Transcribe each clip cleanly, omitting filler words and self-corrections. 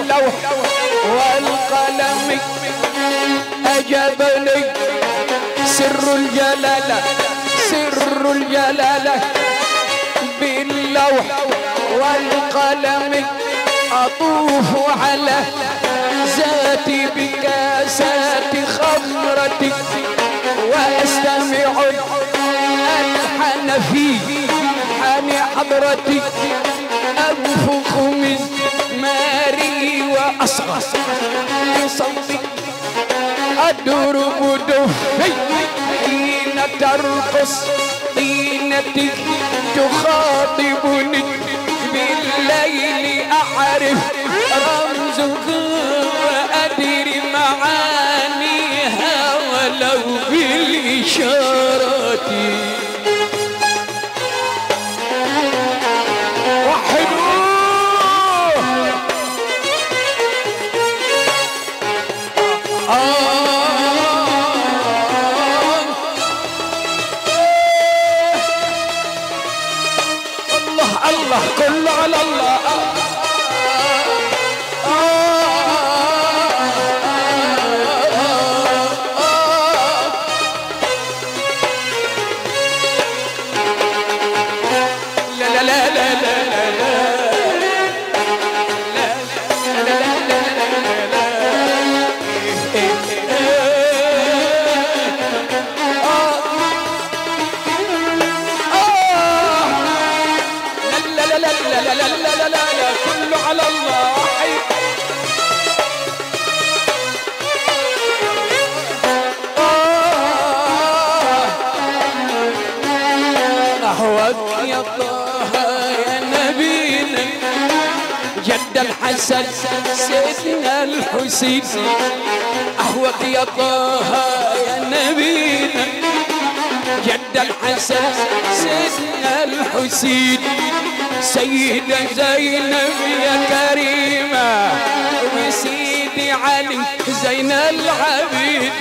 باللوح والقلم أجابني سر الجلالة سر الجلالة باللوح والقلم أطوف على ذاتي بكاسات خمرتي وأستمع الألحان في حان حضرتي أنفخ مزماري وأصغى بصوتي أضرب دفي حين ترقص طينتي تخاطبني بالليل أعرف رمزها وأدري معانيها ولو بالإشارات الله كله على الله لا لا لا لا لا لا على الله أهواك يا طه يا نبينا جد الحسن سيدنا الحسين أهواك يا طه يا نبينا جد الحسن سيدنا الحسين سيدة زينب يا كريمة وسيدي علي زين العبيد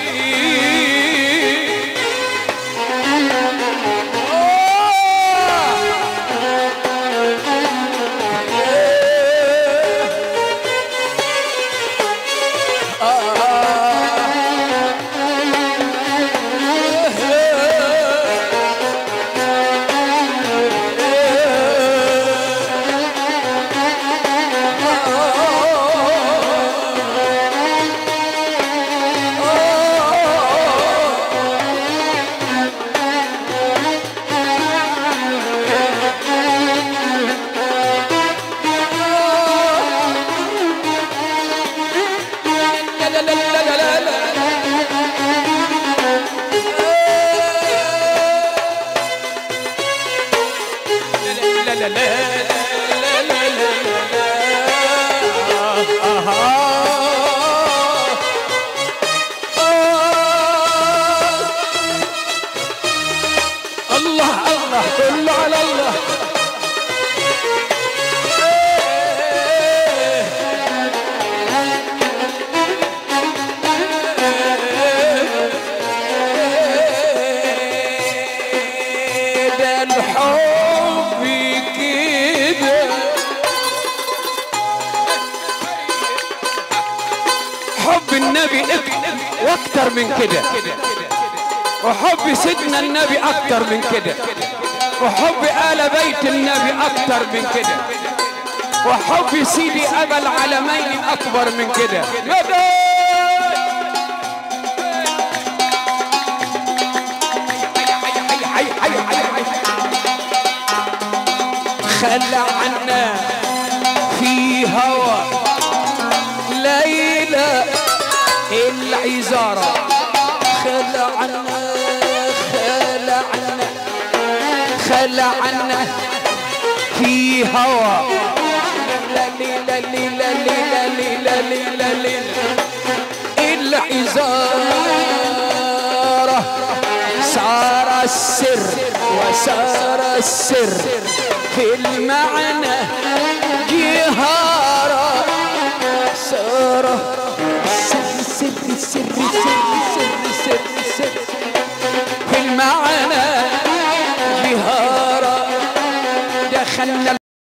كله على الله ده الحب كده حب النبي واكتر من كده وحب سيدنا النبي اكتر من كده وحب آل بيت النبي أكتر من كده وحب سيدي أبا العالمين أكبر من كده خلى عنا في هوى ليلى العزارة خلى عنا خلى عنا في هوى ليلى ليلى ليلى ليلى ليلى ليلى العزارة صار السر وصار السر في المعنى جهارة صار السر السر السر السر